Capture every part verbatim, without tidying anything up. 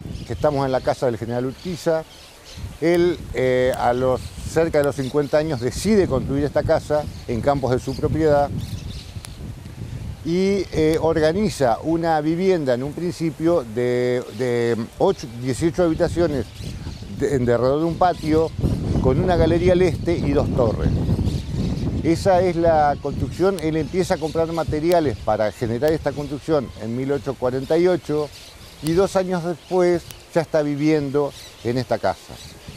que estamos en la casa del general Urquiza. Él, eh, a los cerca de los cincuenta años, decide construir esta casa en campos de su propiedad y eh, organiza una vivienda en un principio de, de ocho, dieciocho habitaciones de, de alrededor de un patio con una galería al este y dos torres. Esa es la construcción. Él empieza a comprar materiales para generar esta construcción en mil ochocientos cuarenta y ocho y dos años después ya está viviendo en esta casa.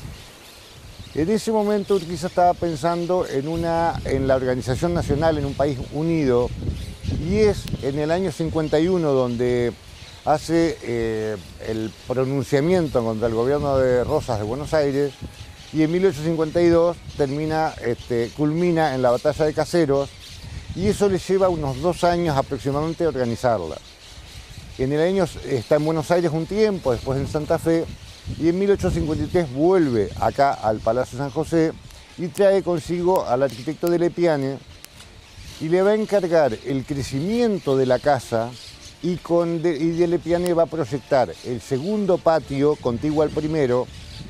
En ese momento Urquiza estaba pensando en, una, en la organización nacional, en un país unido, y es en el año cincuenta y uno donde hace eh, el pronunciamiento contra el gobierno de Rosas de Buenos Aires, y en mil ochocientos cincuenta y dos termina, este, culmina en la batalla de Caseros, y eso le lleva unos dos años aproximadamente a organizarla. En el año está en Buenos Aires un tiempo, después en Santa Fe, y en mil ochocientos cincuenta y tres vuelve acá al Palacio San José y trae consigo al arquitecto de Lepiane y le va a encargar el crecimiento de la casa y, con de, y de Lepiane va a proyectar el segundo patio contiguo al primero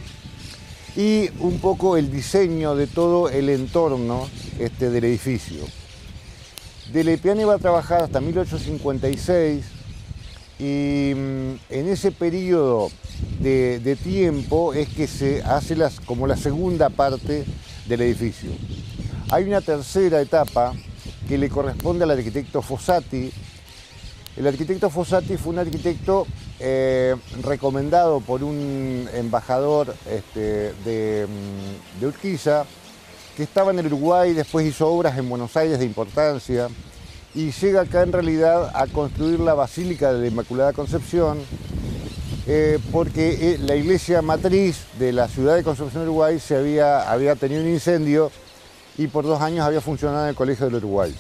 y un poco el diseño de todo el entorno este, del edificio. De Lepiane va a trabajar hasta mil ochocientos cincuenta y seis y en ese periodo de, de tiempo es que se hace las, como la segunda parte del edificio. Hay una tercera etapa que le corresponde al arquitecto Fossati. El arquitecto Fossati fue un arquitecto eh, recomendado por un embajador este, de, de Urquiza, que estaba en el Uruguay, después hizo obras en Buenos Aires de importancia, y llega acá en realidad a construir la Basílica de la Inmaculada Concepción, eh, porque eh, la iglesia matriz de la ciudad de Concepción, Uruguay, se había, había tenido un incendio y por dos años había funcionado en el Colegio del Uruguay.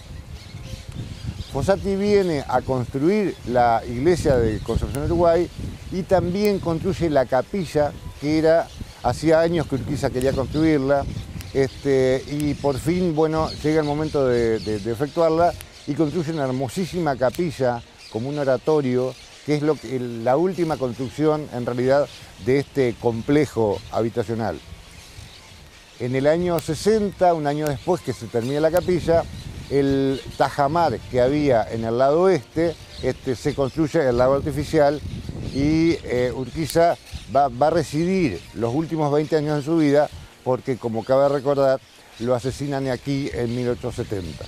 Fossati viene a construir la iglesia de Concepción, Uruguay, y también construye la capilla, que era, hacía años que Urquiza quería construirla, este, y por fin, bueno, llega el momento de, de, de efectuarla, y construye una hermosísima capilla como un oratorio, que es lo que, la última construcción en realidad de este complejo habitacional. En el año sesenta, un año después que se termina la capilla, el tajamar que había en el lado oeste este, se construye el lago artificial y eh, Urquiza va, va a residir los últimos veinte años de su vida porque, como cabe recordar, lo asesinan aquí en mil ochocientos setenta.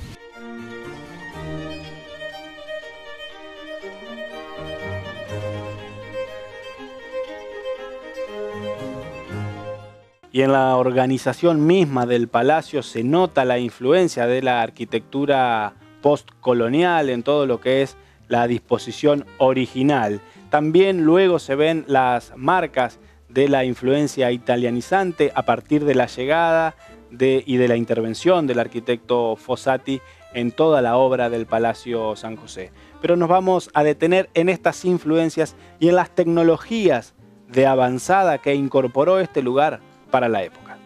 Y en la organización misma del palacio se nota la influencia de la arquitectura postcolonial en todo lo que es la disposición original. También luego se ven las marcas de la influencia italianizante a partir de la llegada de, y de la intervención del arquitecto Fossati en toda la obra del Palacio San José. Pero nos vamos a detener en estas influencias y en las tecnologías de avanzada que incorporó este lugar para la época.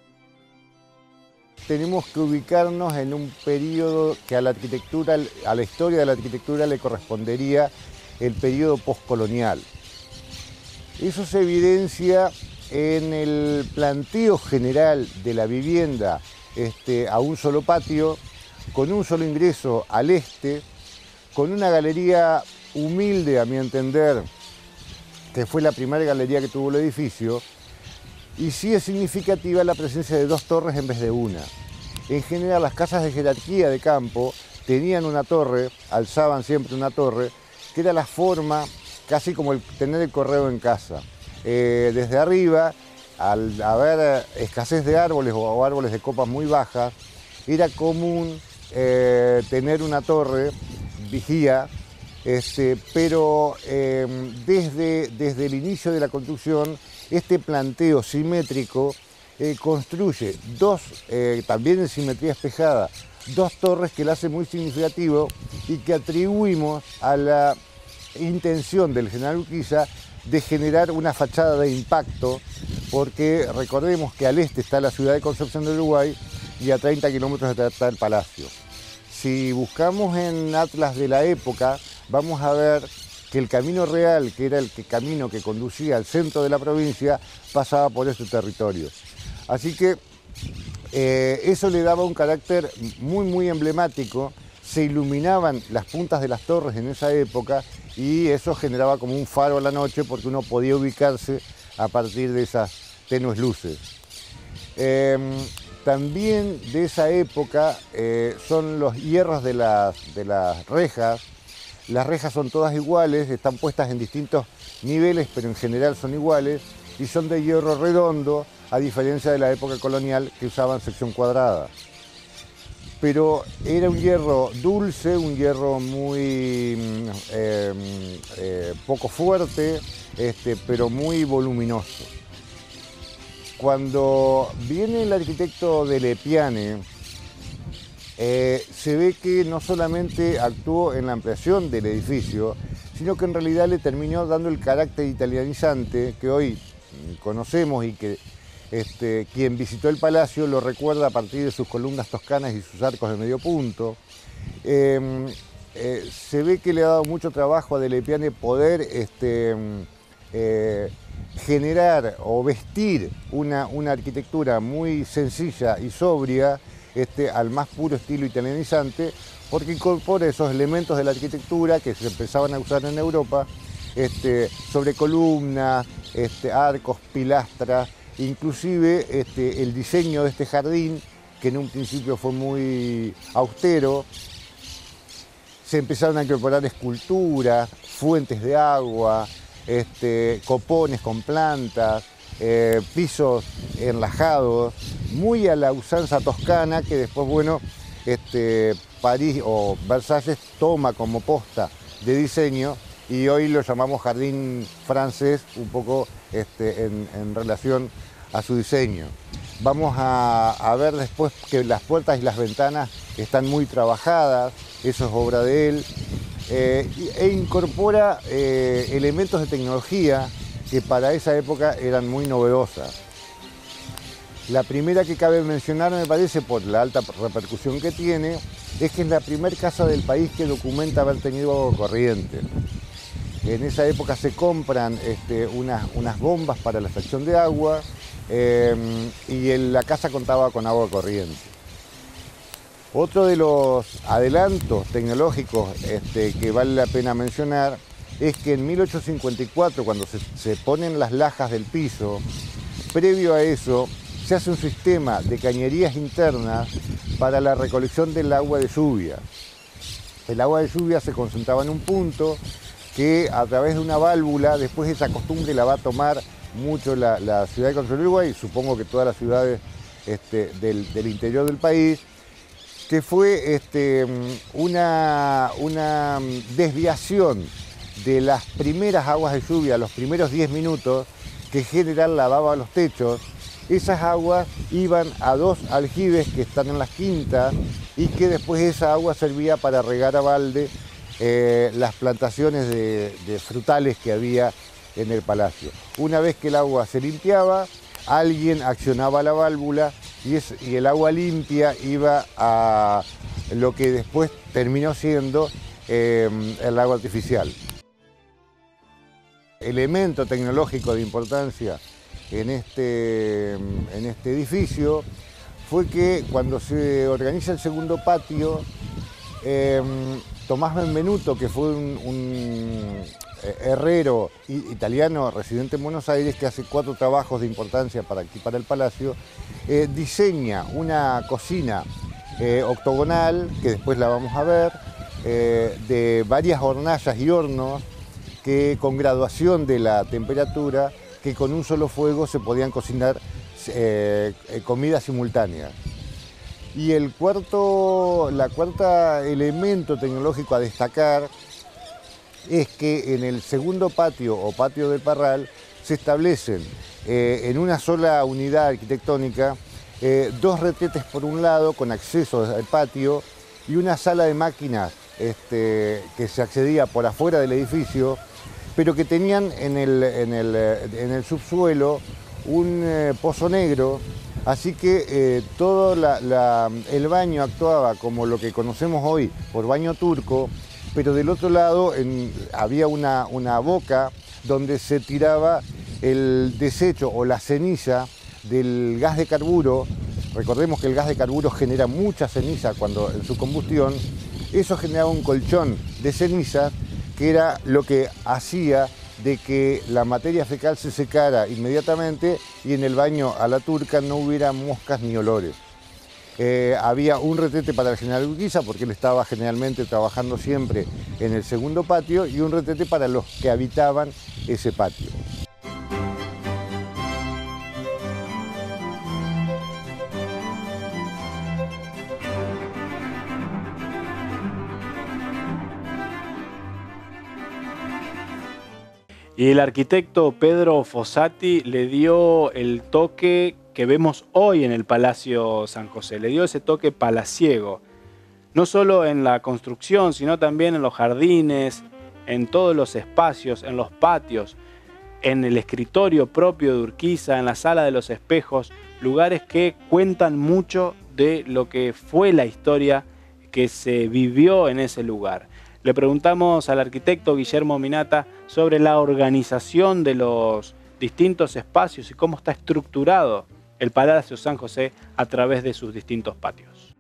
Tenemos que ubicarnos en un periodo que a la arquitectura, a la historia de la arquitectura le correspondería el periodo postcolonial. Eso se evidencia en el planteo general de la vivienda este, a un solo patio, con un solo ingreso al este, con una galería humilde, a mi entender, que fue la primera galería que tuvo el edificio, y sí es significativa la presencia de dos torres en vez de una. En general, las casas de jerarquía de campo tenían una torre, alzaban siempre una torre, que era la forma, casi como el tener el correo en casa. Eh, desde arriba, al haber escasez de árboles o árboles de copas muy bajas, era común eh, tener una torre, vigía, este, pero eh, desde, desde el inicio de la construcción, este planteo simétrico eh, construye dos, eh, también en simetría espejada, dos torres que la hace muy significativo y que atribuimos a la intención del general Urquiza de generar una fachada de impacto, porque recordemos que al este está la ciudad de Concepción del Uruguay y a treinta kilómetros está el palacio. Si buscamos en atlas de la época, vamos a ver que el camino real, que era el que, camino que conducía al centro de la provincia, pasaba por este territorio. Así que eh, eso le daba un carácter muy, muy emblemático. Se iluminaban las puntas de las torres en esa época y eso generaba como un faro a la noche porque uno podía ubicarse a partir de esas tenues luces. Eh, también de esa época eh, son los hierros de las, de las rejas. Las rejas son todas iguales, están puestas en distintos niveles, pero en general son iguales y son de hierro redondo, a diferencia de la época colonial que usaban sección cuadrada. Pero era un hierro dulce, un hierro muy eh, eh, poco fuerte, este, pero muy voluminoso. Cuando viene el arquitecto de Lepiane, eh, se ve que no solamente actuó en la ampliación del edificio, sino que en realidad le terminó dando el carácter italianizante que hoy conocemos y que Este, quien visitó el palacio lo recuerda a partir de sus columnas toscanas y sus arcos de medio punto. Eh, eh, se ve que le ha dado mucho trabajo a de Lepiane poder este, eh, generar o vestir una, una arquitectura muy sencilla y sobria este, al más puro estilo italianizante, porque incorpora esos elementos de la arquitectura que se empezaban a usar en Europa, este, sobre columnas, este, arcos, pilastras. Inclusive este, el diseño de este jardín, que en un principio fue muy austero, se empezaron a incorporar esculturas, fuentes de agua, este, copones con plantas, eh, pisos enlajados, muy a la usanza toscana que después, bueno, este, París o Versalles toma como posta de diseño y hoy lo llamamos jardín francés, un poco este, en, en relación a su diseño. Vamos a, a ver después que las puertas y las ventanas están muy trabajadas, eso es obra de él, eh, e incorpora eh, elementos de tecnología que para esa época eran muy novedosas. La primera que cabe mencionar, me parece, por la alta repercusión que tiene, es que es la primera casa del país que documenta haber tenido agua corriente. En esa época se compran este, unas, unas bombas para la extracción de agua eh, y en la casa contaba con agua corriente. Otro de los adelantos tecnológicos este, que vale la pena mencionar es que en mil ochocientos cincuenta y cuatro, cuando se, se ponen las lajas del piso, previo a eso se hace un sistema de cañerías internas para la recolección del agua de lluvia. El agua de lluvia se concentraba en un punto que a través de una válvula, después esa costumbre la va a tomar mucho la, la ciudad de Concepción del Uruguay, y supongo que todas las ciudades este, del, del interior del país, que fue este, una, una desviación de las primeras aguas de lluvia, los primeros diez minutos, que en general lavaba los techos. Esas aguas iban a dos aljibes que están en las quintas y que después esa agua servía para regar a balde eh, las plantaciones de, de frutales que había en el palacio. Una vez que el agua se limpiaba, alguien accionaba la válvula y, es, y el agua limpia iba a lo que después terminó siendo eh, el agua artificial. Elemento tecnológico de importancia en este, en este edificio fue que cuando se organiza el segundo patio, eh, Tomás Benvenuto, que fue un, un herrero italiano residente en Buenos Aires, que hace cuatro trabajos de importancia para aquí, para el palacio, eh, diseña una cocina eh, octogonal, que después la vamos a ver, eh, de varias hornallas y hornos, que con graduación de la temperatura, que con un solo fuego se podían cocinar eh, comidas simultáneas. Y el cuarto, la cuarta elemento tecnológico a destacar es que en el segundo patio o patio del Parral se establecen eh, en una sola unidad arquitectónica eh, dos retretes por un lado con acceso al patio y una sala de máquinas este, que se accedía por afuera del edificio, pero que tenían en el, en el, en el subsuelo un eh, pozo negro, así que eh, todo la, la, el baño actuaba como lo que conocemos hoy por baño turco, pero del otro lado en, había una, una boca donde se tiraba el desecho o la ceniza del gas de carburo. Recordemos que el gas de carburo genera mucha ceniza cuando en su combustión. Eso generaba un colchón de ceniza que era lo que hacía de que la materia fecal se secara inmediatamente y en el baño a la turca no hubiera moscas ni olores. Eh, había un retrete para el general Urquiza, porque él estaba generalmente trabajando siempre en el segundo patio, y un retrete para los que habitaban ese patio. Y el arquitecto Pedro Fossati le dio el toque que vemos hoy en el Palacio San José, le dio ese toque palaciego, no solo en la construcción, sino también en los jardines, en todos los espacios, en los patios, en el escritorio propio de Urquiza, en la Sala de los Espejos, lugares que cuentan mucho de lo que fue la historia que se vivió en ese lugar. Le preguntamos al arquitecto Guillermo Minata sobre la organización de los distintos espacios y cómo está estructurado el Palacio San José a través de sus distintos patios.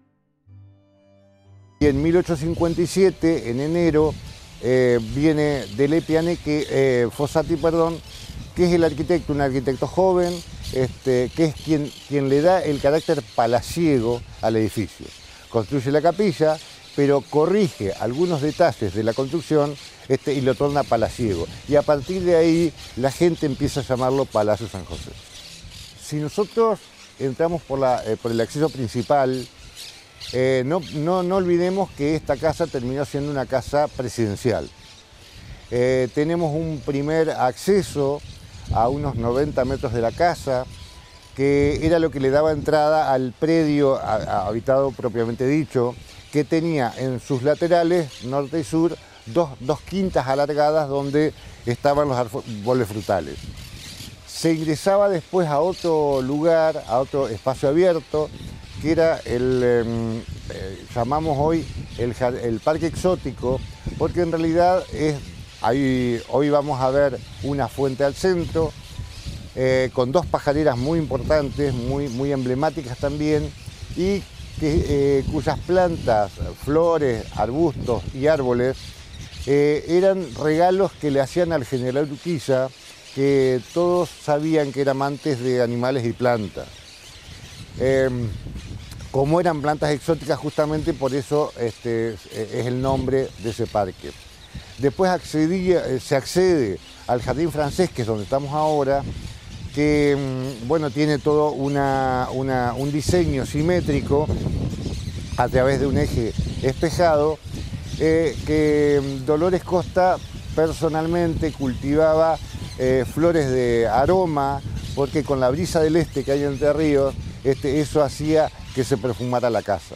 Y en mil ochocientos cincuenta y siete, en enero, eh, viene Delé Pianeque, eh, Fossati, perdón, que es el arquitecto, un arquitecto joven, este, que es quien, quien le da el carácter palaciego al edificio. Construye la capilla, pero corrige algunos detalles de la construcción este, y lo torna palaciego. Y a partir de ahí la gente empieza a llamarlo Palacio San José. Si nosotros entramos por, la, eh, por el acceso principal, eh, no, no, no olvidemos que esta casa terminó siendo una casa presidencial. Eh, tenemos un primer acceso a unos noventa metros de la casa, que era lo que le daba entrada al predio a, a, habitado propiamente dicho, que tenía en sus laterales, norte y sur, dos, dos quintas alargadas donde estaban los árboles frutales. Se ingresaba después a otro lugar, a otro espacio abierto, que era el, eh, eh, llamamos hoy el, el Parque Exótico, porque en realidad es, ahí, hoy vamos a ver una fuente al centro, eh, con dos pajareras muy importantes, muy, muy emblemáticas también, y que, eh, cuyas plantas, flores, arbustos y árboles eh, eran regalos que le hacían al general Urquiza, que todos sabían que era amantes de animales y plantas. Eh, como eran plantas exóticas, justamente por eso este, es el nombre de ese parque. Después accedía, se accede al Jardín Francés, que es donde estamos ahora, que bueno, tiene todo una, una, un diseño simétrico a través de un eje espejado, eh, que Dolores Costa personalmente cultivaba eh, flores de aroma, porque con la brisa del este que hay en Entre Ríos, este, eso hacía que se perfumara la casa.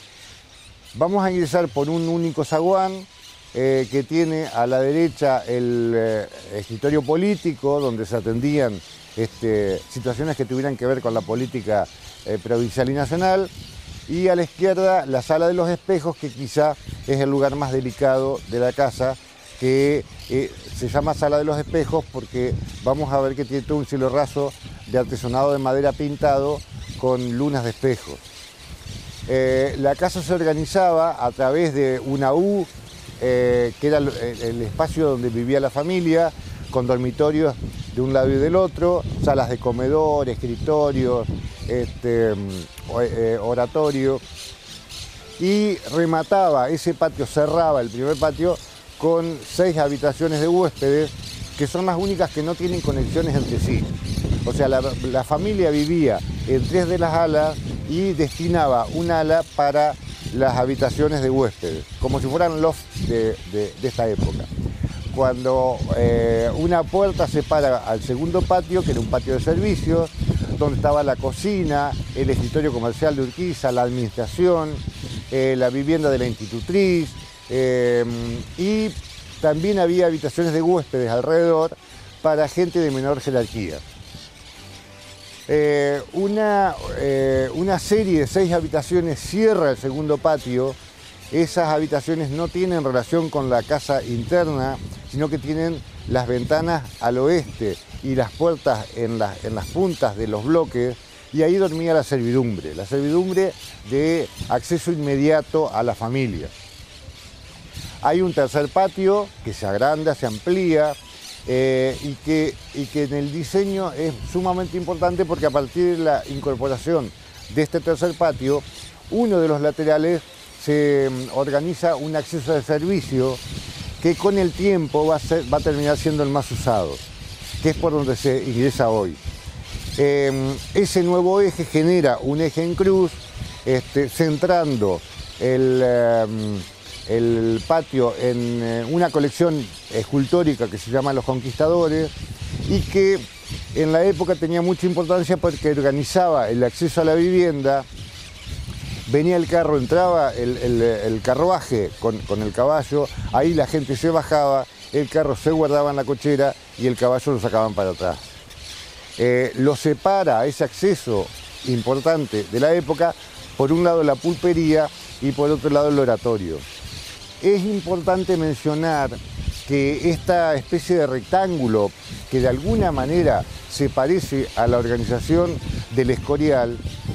Vamos a ingresar por un único zaguán, eh, que tiene a la derecha el eh, escritorio político, donde se atendían Este, situaciones que tuvieran que ver con la política eh, provincial y nacional, y a la izquierda la Sala de los Espejos, que quizá es el lugar más delicado de la casa, que eh, se llama Sala de los Espejos porque vamos a ver que tiene todo un cielo raso de artesonado de madera pintado con lunas de espejos. Eh, la casa se organizaba a través de una U, eh, que era el, el espacio donde vivía la familia, con dormitorios de un lado y del otro, salas de comedor, escritorios, este, oratorio, y remataba ese patio, cerraba el primer patio con seis habitaciones de huéspedes, que son las únicas que no tienen conexiones entre sí. O sea, la, la familia vivía en tres de las alas y destinaba un ala para las habitaciones de huéspedes, como si fueran lofts de, de, de esta época. Cuando eh, una puerta separa al segundo patio, que era un patio de servicios, donde estaba la cocina, el escritorio comercial de Urquiza, la administración, eh, la vivienda de la institutriz, eh, y también había habitaciones de huéspedes alrededor para gente de menor jerarquía. Eh, una, eh, una serie de seis habitaciones cierra el segundo patio, esas habitaciones no tienen relación con la casa interna, sino que tienen las ventanas al oeste y las puertas en, la, en las puntas de los bloques, y ahí dormía la servidumbre, la servidumbre de acceso inmediato a la familia. Hay un tercer patio que se agranda, se amplía, eh, y, que, y que en el diseño es sumamente importante porque a partir de la incorporación de este tercer patio, uno de los laterales se organiza un acceso de servicio que con el tiempo va a, ser, va a terminar siendo el más usado, que es por donde se ingresa hoy. Eh, ese nuevo eje genera un eje en cruz, este, centrando el, eh, el patio en eh, una colección escultórica que se llama Los Conquistadores, y que en la época tenía mucha importancia porque organizaba el acceso a la vivienda. Venía el carro, entraba el, el, el carruaje con, con el caballo, ahí la gente se bajaba, el carro se guardaba en la cochera y el caballo lo sacaban para atrás. Eh, lo separa ese acceso importante de la época, por un lado la pulpería y por otro lado el oratorio. Es importante mencionar que esta especie de rectángulo, que de alguna manera se parece a la organización del Escorial,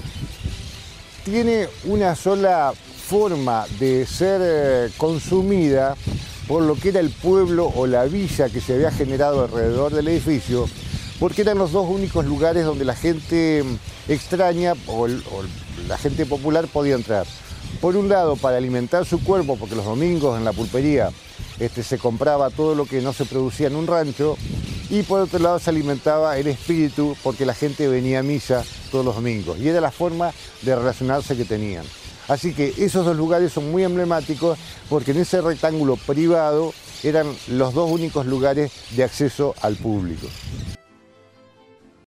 tiene una sola forma de ser eh, consumida por lo que era el pueblo o la villa que se había generado alrededor del edificio, porque eran los dos únicos lugares donde la gente extraña o, el, o la gente popular podía entrar. Por un lado, para alimentar su cuerpo, porque los domingos en la pulpería este, se compraba todo lo que no se producía en un rancho, y por otro lado se alimentaba el espíritu, porque la gente venía a misa todos los domingos, y era la forma de relacionarse que tenían. Así que esos dos lugares son muy emblemáticos, porque en ese rectángulo privado eran los dos únicos lugares de acceso al público.